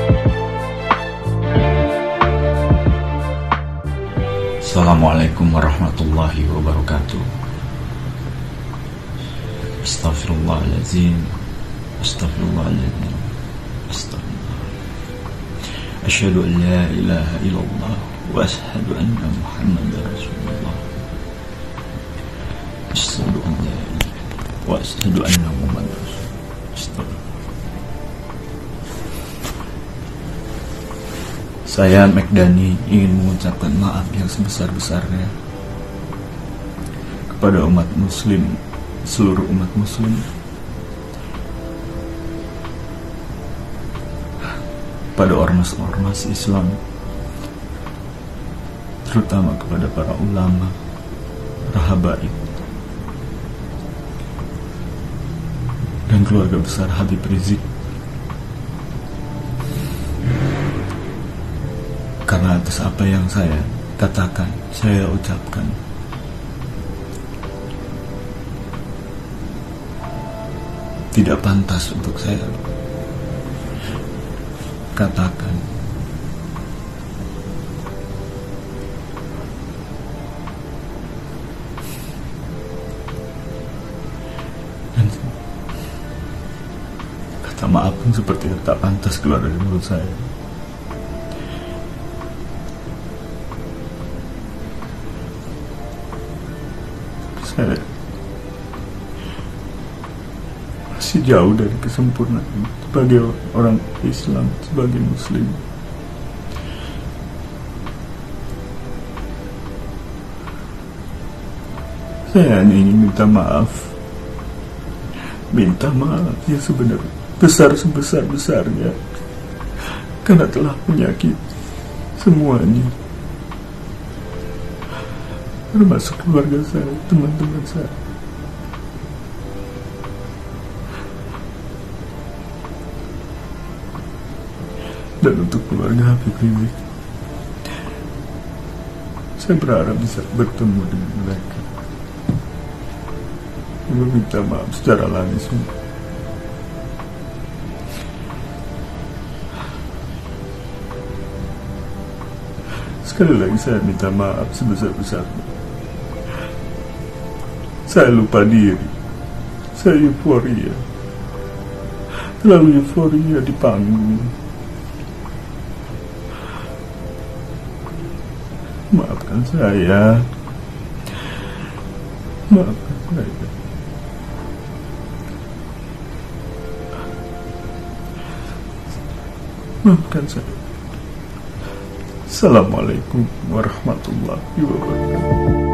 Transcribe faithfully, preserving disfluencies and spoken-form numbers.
Assalamualaikum warahmatullahi wabarakatuh. Astaghfirullahaladzim. Astaghfirullahaladzim. Astaghfirullah. Asyhadu an la ilaha illallah wa asyhadu anna Muhammadar Rasulullah. Asyhadu an la ilaha wa asyhadu anna Muhammadar Rasulullah. Astaghfirullah. Saya McDani ingin mengucapkan maaf yang sebesar-besarnya kepada umat muslim, seluruh umat muslim, pada ormas-ormas Islam, terutama kepada para ulama, para habaib, dan keluarga besar Habib Rizik. Karena atas apa yang saya katakan, saya ucapkan, tidak pantas untuk saya katakan. Dan kata maaf pun seperti tak pantas keluar dari mulut saya. Saya masih jauh dari kesempurnaan sebagai orang Islam, sebagai Muslim. Saya hanya ingin minta maaf, minta maaf yang sebenarnya besar sebesar-besarnya, karena telah menyakiti semuanya, termasuk keluarga saya, teman-teman saya. Dan untuk keluarga Habib Rizik, saya berharap bisa bertemu dengan mereka, meminta maaf secara langsung. Sekali lagi saya minta maaf sebesar-besarnya. Saya lupa diri, saya euforia, terlalu euforia di panggung. Maafkan saya, maafkan saya. Maafkan saya. Assalamualaikum warahmatullahi wabarakatuh.